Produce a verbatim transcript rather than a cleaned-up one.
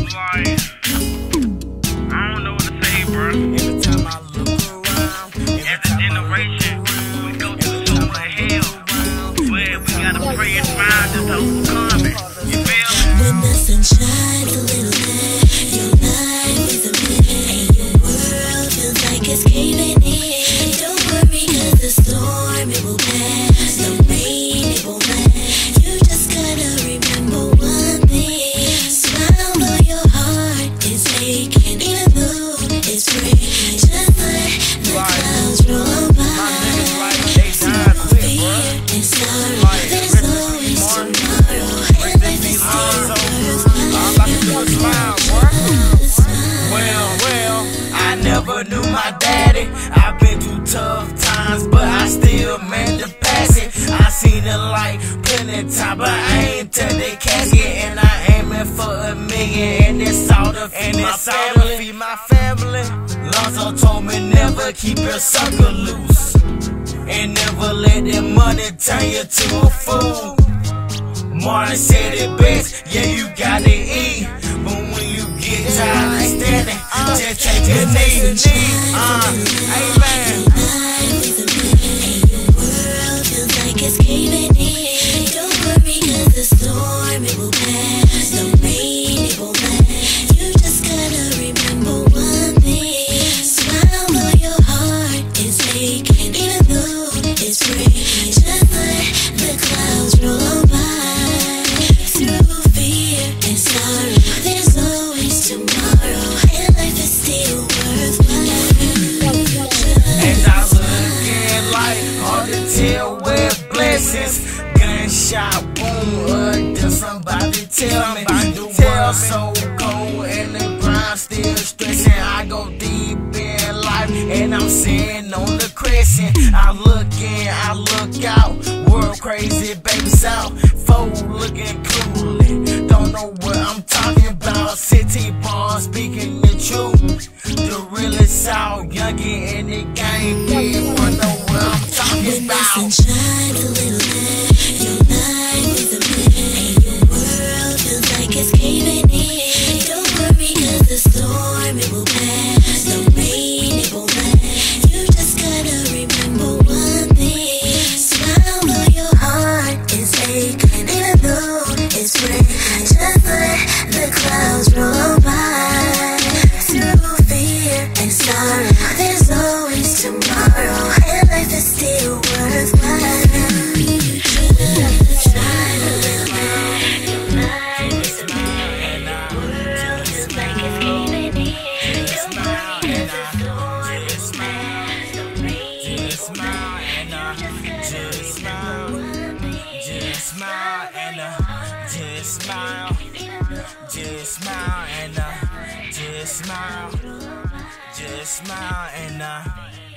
like, I don't know what to say, bro. Every time I look around, as a generation, we go through so much hell, but we gotta pray and smile just to overcome it. You feel me? When the sun shines a little bit, your life is a myth, and your world feels like it's caving in. Don't worry, cause the storm, it will pass. The rain, it won't last. You just gotta remember one thing. Smile though your heart is aching, even though it's free. Just let the clouds roll by. Through fear and sorrow, there's always tomorrow, and life is still worthwhile. Well, well, I never knew my daddy. I've been through tough times, but I still managed to pass it. I seen the light plenty of time, but I ain't to the casket. And I aiming for a million, and it's all to feed my family. Feed my family. Loso told me never keep your sucker loose, and never let that money turn you to a fool. Martin said it best, yeah, you gotta eat, but when you get tired of standing, just take a knee. Uh, amen. Your world feels like it's caving in. Don't worry, cause the storm, it will pass. The rain, it won't last. You just gotta remember one thing. Smile though your heart is aching, even though it's free. Just let the clouds roll by. Through fear and sorrow, there's always tomorrow, and life is still worthwhile. As I look in life, hard to tell where blessings. Gunshot boom, or does somebody tell me? The world so cold and the grind still stressing. I go deep in life and I'm sitting on the crescent. I look in, I look out, world crazy, baby south. Foe looking clueless, don't know what I'm talking about. City bars speaking the truth. The realest out, youngin' in the game, people know what I'm talking When the sun about. shines a little bit, your life is a myth, and your world feels like it's caving in. Don't worry, cause the storm, it will pass. The rain, it won't last. You just gotta remember one thing. Smile though your heart is aching, even though it's rain. Just let the clouds roll by. Through fear and sorrow, there's always tomorrow, and life is still worthwhile. Shine a little bit, your life is a myth, and your world feels like it's caving in. Don't worry, cause the storm is past. The rain Just smile and uh, just smile, just smile and uh, just smile, just smile and uh, just smile, just smile and uh.